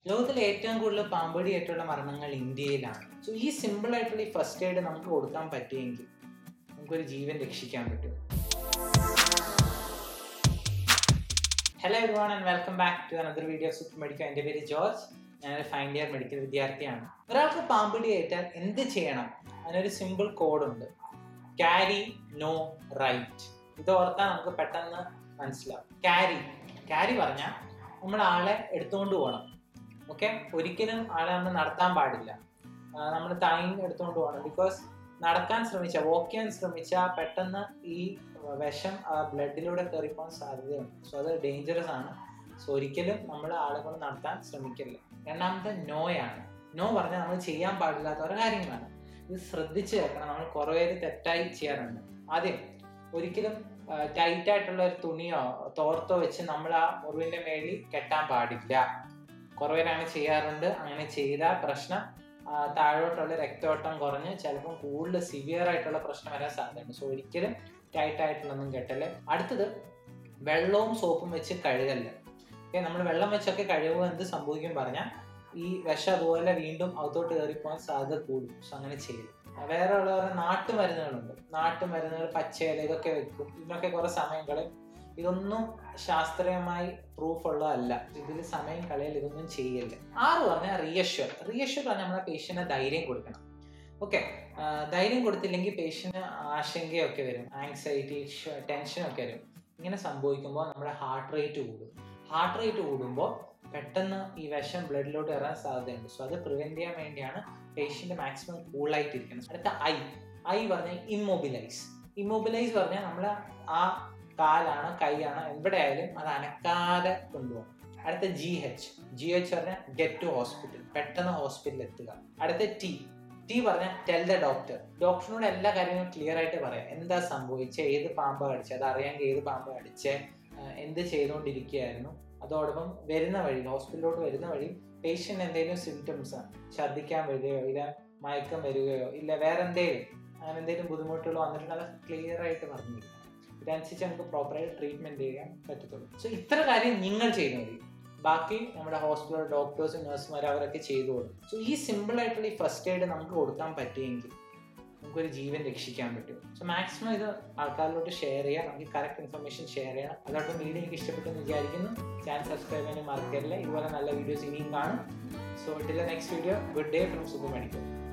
ലോകത്തിലെ ഏറ്റവും കൂടുതൽ പാമ്പടിയായിട്ടുള്ള മരണങ്ങൾ ഇന്ത്യയിലാണ്. സോ ഈ സിമ്പിൾ ആയിട്ടുള്ള ഈ ഫസ്റ്റ് എയ്ഡ് നമുക്ക് കൊടുക്കാൻ പറ്റുമെങ്കിൽ നമുക്കൊരു ജീവൻ രക്ഷിക്കാൻ പറ്റും. Hello everyone and welcome back to another video of super medical. എൻ്റെ പേര് ജോർജ്. ഞാനൊരു ഫൈനൽ ഇയർ മെഡിക്കൽ വിദ്യാർത്ഥിയാണ്. ഒരാൾക്ക് പാമ്പടി ഏറ്റാൽ എന്ത് ചെയ്യണം? അതിനൊരു സിമ്പിൾ കോഡുണ്ട്. Carry no right. ഇത് ഓർത്താൽ നമുക്ക് പെട്ടെന്ന് മനസ്സിലാവും. ക്യാരി പറഞ്ഞാൽ നമ്മൾ ആളെ എടുത്തുകൊണ്ട് പോകണം. ഓക്കെ, ഒരിക്കലും ആളെ നമ്മൾ നടത്താൻ പാടില്ല. നമ്മൾ ടൈം എടുത്തുകൊണ്ട് പോകണം. ബിക്കോസ് നടക്കാൻ ശ്രമിച്ചാൽ, വോക്ക് ചെയ്യാൻ ശ്രമിച്ചാൽ പെട്ടെന്ന് ഈ വിഷം ബ്ലഡിലൂടെ കയറിപ്പോകാൻ സാധ്യതയുണ്ട്. സോ അത് ഡേഞ്ചറസ് ആണ്. സോ ഒരിക്കലും നമ്മൾ ആളെ കൊണ്ട് നടത്താൻ ശ്രമിക്കില്ല. രണ്ടാമത്തെ നോയാണ്. നോ പറഞ്ഞാൽ നമ്മൾ ചെയ്യാൻ പാടില്ലാത്ത ഓരോ കാര്യങ്ങളാണ്. ഇത് ശ്രദ്ധിച്ച് കേൾക്കണം. നമ്മൾ കുറേ പേര് തെറ്റായി ചെയ്യാറുണ്ട്. ആദ്യം ഒരിക്കലും ടൈറ്റ് ആയിട്ടുള്ള ഒരു തുണിയോ തോർത്തോ വെച്ച് നമ്മൾ ആ മുറിവിൻ്റെ മേളിൽ കെട്ടാൻ പാടില്ല. കുറേ പേരാണ് ചെയ്യാറുണ്ട്. അങ്ങനെ ചെയ്താൽ പ്രശ്നം താഴോട്ടുള്ള രക്തോട്ടം കുറഞ്ഞ് ചിലപ്പം കൂടുതൽ സിവിയർ ആയിട്ടുള്ള പ്രശ്നം വരാൻ സാധ്യതയുണ്ട്. സോ ഒരിക്കലും ടൈറ്റ് ആയിട്ടുള്ളൊന്നും കെട്ടല്. അടുത്തത് വെള്ളവും സോപ്പും വെച്ച് കഴുകല്ല. ഓക്കെ, നമ്മൾ വെള്ളം വെച്ചൊക്കെ കഴുകുമ്പോൾ എന്ത് സംഭവിക്കും പറഞ്ഞാൽ ഈ വിഷം അതുപോലെ വീണ്ടും അകത്തോട്ട് കയറിപ്പോകാൻ സാധ്യത കൂടും. സോ അങ്ങനെ ചെയ്യും. വേറെ ഉള്ള നാട്ടുമരുന്നുകളുണ്ട്. നാട്ടുമരുന്നുകൾ, പച്ചയില, ഇതൊക്കെ വെക്കും. ഇതിനൊക്കെ കുറേ സമയം കളയും. ഇതൊന്നും ശാസ്ത്രീയമായി പ്രൂഫ് ഉള്ളതല്ല. ഇതിൽ സമയം കളയൽ, ഇതൊന്നും ചെയ്യല്ല. 6 പറഞ്ഞാൽ റിയഷ്യൂർ പറഞ്ഞാൽ നമ്മളെ പേഷ്യന്റിന് ധൈര്യം കൊടുക്കണം. ഓക്കെ, ധൈര്യം കൊടുത്തില്ലെങ്കിൽ പേഷ്യന്റ് ആശങ്കയൊക്കെ വരും, ആങ്സൈറ്റി, ടെൻഷനൊക്കെ വരും. ഇങ്ങനെ സംഭവിക്കുമ്പോൾ നമ്മുടെ ഹാർട്ട് റേറ്റ് കൂടുമ്പോൾ പെട്ടെന്ന് ഈ വിഷം ബ്ലഡിലോട്ട് കയറാൻ സാധ്യതയുണ്ട്. സോ അത് പ്രിവെന്റ് ചെയ്യാൻ വേണ്ടിയാണ് പേഷ്യന്റ് മാക്സിമം കൂളായിട്ടിരിക്കുന്നത്. അടുത്ത ഐ പറഞ്ഞാൽ ഇമ്മൊബിലൈസ് പറഞ്ഞാൽ നമ്മൾ ആ കാലാണോ കൈയാണോ എവിടെയായാലും അത് അനക്കാതെ കൊണ്ടുപോകണം. അടുത്ത GH പറഞ്ഞാൽ ഗെറ്റ് ടു ഹോസ്പിറ്റൽ, പെട്ടെന്ന് ഹോസ്പിറ്റലിൽ എത്തുക. അടുത്ത ടി പറഞ്ഞാൽ ടെൽ ദ ഡോക്ടറിനോട് എല്ലാ കാര്യങ്ങളും ക്ലിയർ ആയിട്ട് പറയാം. എന്താ സംഭവിച്ചത്, ഏത് പാമ്പ് കടിച്ചത്, അത് അറിയാമെങ്കിൽ ഏത് പാമ്പ് കടിച്ചേ, എന്ത് ചെയ്തുകൊണ്ടിരിക്കുകയായിരുന്നു. അതോടൊപ്പം ഹോസ്പിറ്റലിലോട്ട് വരുന്ന വഴി പേഷ്യന്റ് എന്തെങ്കിലും സിംറ്റംസ്, ഛർദ്ദിക്കാൻ വരികയോ ഇല്ല മയക്കം വരികയോ ഇല്ല വേറെ അങ്ങനെ എന്തെങ്കിലും ബുദ്ധിമുട്ടുകൾ വന്നിട്ടുണ്ടെങ്കിൽ അത് ക്ലിയർ ആയിട്ട് പറഞ്ഞിരിക്കണം. ഇതനുസരിച്ച് നമുക്ക് പ്രോപ്പറായിട്ട് ട്രീറ്റ്മെന്റ് ചെയ്യാൻ പറ്റത്തുള്ളൂ. സോ ഇത്ര കാര്യം നിങ്ങൾ ചെയ്യുന്ന മതി. ബാക്കി നമ്മുടെ ഹോസ്പിറ്റൽ ഡോക്ടേഴ്സും നഴ്സുമാർ അവരൊക്കെ ചെയ്തു കൊടുക്കും. സോ ഈ സിമ്പിൾ ആയിട്ടുള്ള ഈ ഫസ്റ്റ് എയ്ഡ് നമുക്ക് കൊടുക്കാൻ പറ്റുമെങ്കിൽ നമുക്കൊരു ജീവൻ രക്ഷിക്കാൻ പറ്റും. സോ മാക്സിമം ഇത് ആൾക്കാരിലോട്ട് ഷെയർ ചെയ്യുക. നമുക്ക് കറക്റ്റ് ഇൻഫർമേഷൻ ഷെയർ ചെയ്യണം. അതോടൊപ്പം വീഡിയോ എനിക്ക് ഇഷ്ടപ്പെട്ടെന്ന് വിചാരിക്കുന്നു. ചാനൽ സബ്സ്ക്രൈബ് ചെയ്യാനും മറക്കരുത്. ഇതുപോലെ നല്ല വീഡിയോസ് ഇനിയും കാണും. So till the next video, good day from super medical.